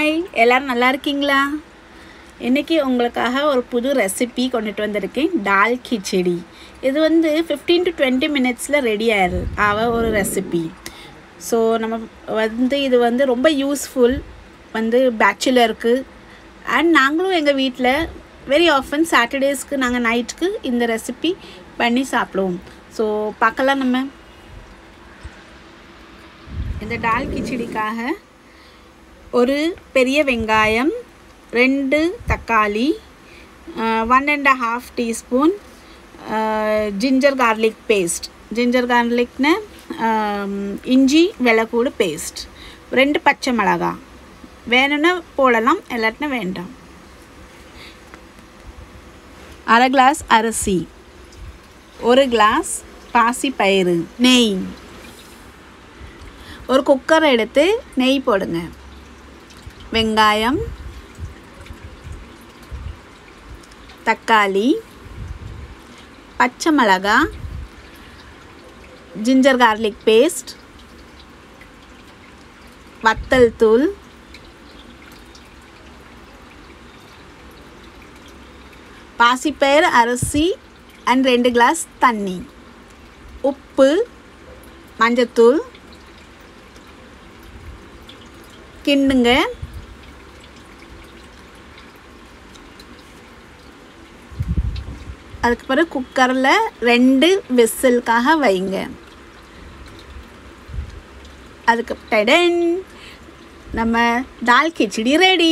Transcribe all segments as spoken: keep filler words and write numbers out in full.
Hi, எல்லோரும் நல்லா இருக்கீங்களா? இன்றைக்கி உங்களுக்காக ஒரு புது ரெசிபி கொண்டுட்டு வந்திருக்கேன். டால் கிச்சடி. இது வந்து ஃபிஃப்டீன் டு டுவெண்ட்டி மினிட்ஸில் ரெடி ஆயிரு ஆக ஒரு ரெசிபி. ஸோ நம்ம வந்து இது வந்து ரொம்ப யூஸ்ஃபுல் வந்து பேச்சுலருக்கு. அண்ட் நாங்களும் எங்கள் வீட்டில் வெரி ஆஃபன் சாட்டர்டேஸ்க்கு நாங்கள் நைட்டுக்கு இந்த ரெசிபி பண்ணி சாப்பிடுவோம். ஸோ பார்க்கலாம். நம்ம இந்த டால் கிச்சடிக்காக ஒரு பெரிய வெங்காயம், ரெண்டு தக்காளி, one and half teaspoon ginger garlic paste. Ginger கார்லிக்னு இஞ்சி வெள்ளைக்கூடு பேஸ்ட், ரெண்டு பச்சை மிளகா, வேணும்னா போடலாம், எல்லாட்டினா வேண்டாம். அரை கிளாஸ் அரிசி, ஒரு கிளாஸ் பாசி பயிறு, நெய். ஒரு குக்கரை எடுத்து நெய் போடுங்க. வெங்காயம், தக்காளி, பச்சை மிளகா, ஜிஞ்சர் கார்லிக் பேஸ்ட், வத்தல் தூள், பாசிப்பயிறு, அரிசி அண்ட் ரெண்டு கிளாஸ் தண்ணி, உப்பு, மஞ்சத்தூள், கிண்டுங்க. அதுக்கு பிறகு குக்கரில் ரெண்டு விசிலுக்காக வைங்க. அதுக்கு டடன் நம்ம டால் கிச்சடி ரெடி.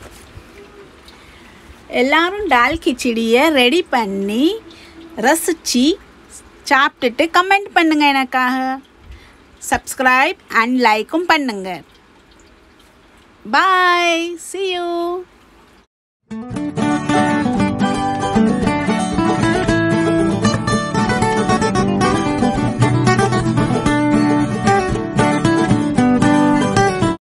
எல்லாரும் டால் கிச்சடியை ரெடி பண்ணி ரசித்து சாப்பிட்டுட்டு கமெண்ட் பண்ணுங்கள். எனக்காக சப்ஸ்கிரைப் அண்ட் லைக்கும் பண்ணுங்கள். பாய், see you.